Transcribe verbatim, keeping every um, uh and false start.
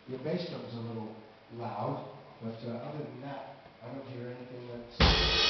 Your bass drum's a little loud, but uh, other than that, I don't hear anything that's...